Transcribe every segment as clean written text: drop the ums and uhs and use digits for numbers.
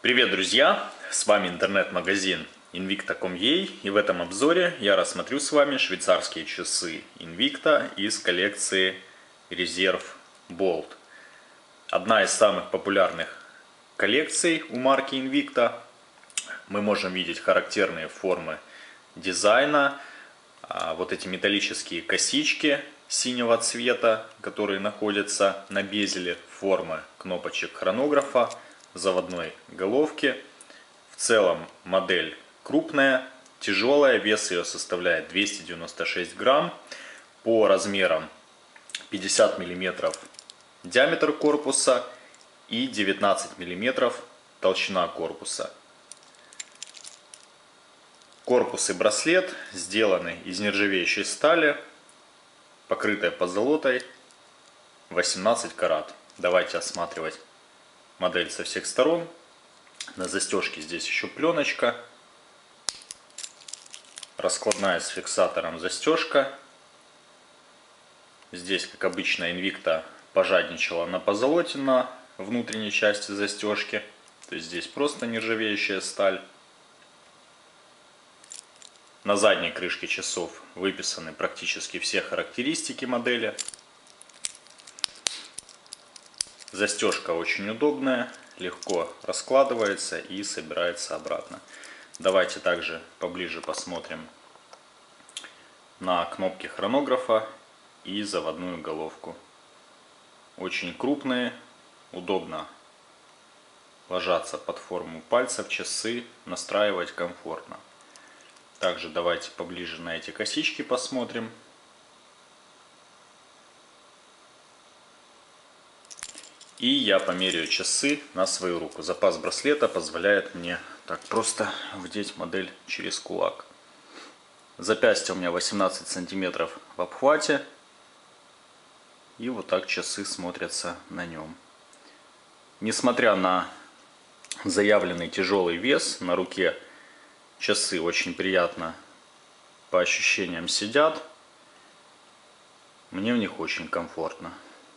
Привет, друзья! С вами интернет-магазин Invicta.com.ua, и в этом обзоре я рассмотрю с вами швейцарские часы Invicta из коллекции Reserve Bold. Одна из самых популярных коллекций у марки Invicta. Мы можем видеть характерные формы дизайна, вот эти металлические косички синего цвета, которые находятся на безеле, формы кнопочек хронографа, заводной головки. В целом модель крупная, тяжелая, вес ее составляет 296 грамм. По размерам 50 миллиметров диаметр корпуса и 19 миллиметров толщина корпуса. Корпус и браслет сделаны из нержавеющей стали, покрытая позолотой, 18 карат. Давайте осматривать модель со всех сторон. На застежке здесь еще пленочка, раскладная с фиксатором застежка. Здесь, как обычно, Invicta пожадничала на позолоте на внутренней части застежки. То есть здесь просто нержавеющая сталь. На задней крышке часов выписаны практически все характеристики модели. Застежка очень удобная, легко раскладывается и собирается обратно. Давайте также поближе посмотрим на кнопки хронографа и заводную головку. Очень крупные, удобно ложатся под форму пальцев, часы настраивать комфортно. Также давайте поближе на эти косички посмотрим. И я померяю часы на свою руку. Запас браслета позволяет мне так просто вдеть модель через кулак. Запястье у меня 18 сантиметров в обхвате. И вот так часы смотрятся на нем. Несмотря на заявленный тяжелый вес, на руке часы очень приятно по ощущениям сидят. Мне в них очень комфортно.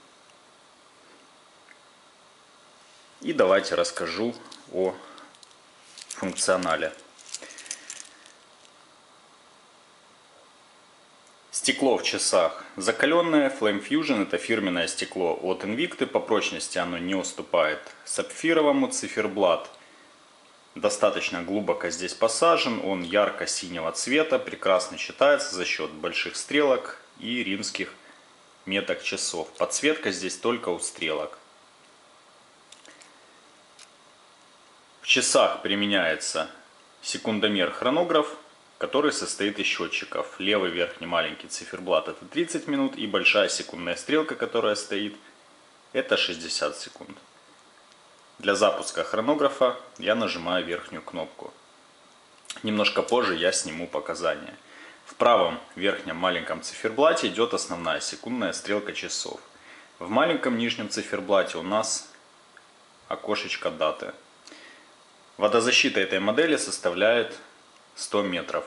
И давайте расскажу о функционале. Стекло в часах закаленное. Flame Fusion — это фирменное стекло от Invicta. По прочности оно не уступает сапфировому. Циферблат достаточно глубоко здесь посажен. Он ярко-синего цвета, прекрасно читается за счет больших стрелок и римских меток часов. Подсветка здесь только у стрелок. В часах применяется секундомер-хронограф, который состоит из счетчиков. Левый верхний маленький циферблат — это 30 минут, и большая секундная стрелка, которая стоит, это 60 секунд. Для запуска хронографа я нажимаю верхнюю кнопку. Немножко позже я сниму показания. В правом верхнем маленьком циферблате идет основная секундная стрелка часов. В маленьком нижнем циферблате у нас окошечко даты. Водозащита этой модели составляет 100 метров.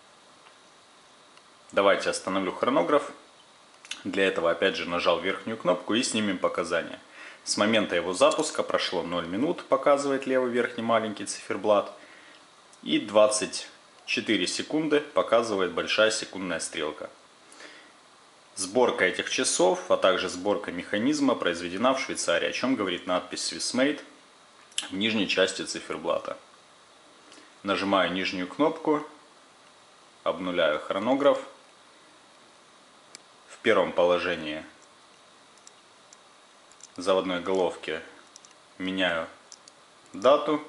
Давайте остановлю хронограф. Для этого опять же нажал верхнюю кнопку и снимем показания. С момента его запуска прошло 0 минут, показывает левый верхний маленький циферблат. И 24 секунды показывает большая секундная стрелка. Сборка этих часов, а также сборка механизма произведена в Швейцарии, о чем говорит надпись Swiss Made в нижней части циферблата. Нажимаю нижнюю кнопку, обнуляю хронограф. В первом положении заводной головки меняю дату.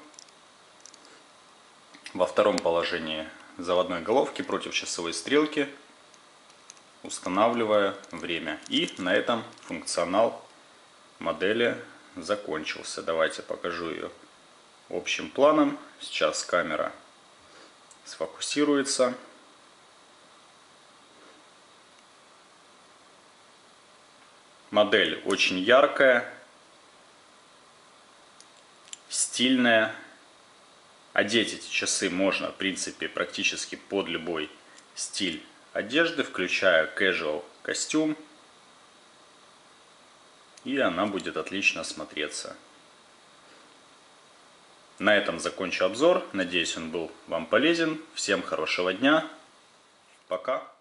Во втором положении заводной головки против часовой стрелки устанавливаю время. И на этом функционал модели закончился. Давайте покажу ее общим планом. Сейчас камера сфокусируется. Модель очень яркая, стильная. Одеть эти часы можно, в принципе, практически под любой стиль одежды, включая casual костюм. И она будет отлично смотреться. На этом закончу обзор. Надеюсь, он был вам полезен. Всем хорошего дня. Пока.